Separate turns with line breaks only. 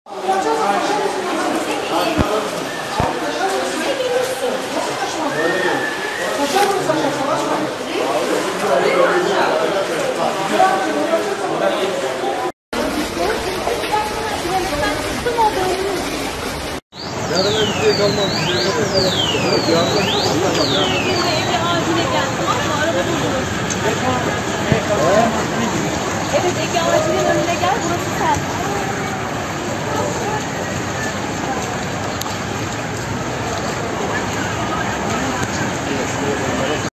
Yarına bir şey kalmaz.
Evde acile geldi, tamam mı? Araba durdurur. Evet, Ege acilin önüne geldi.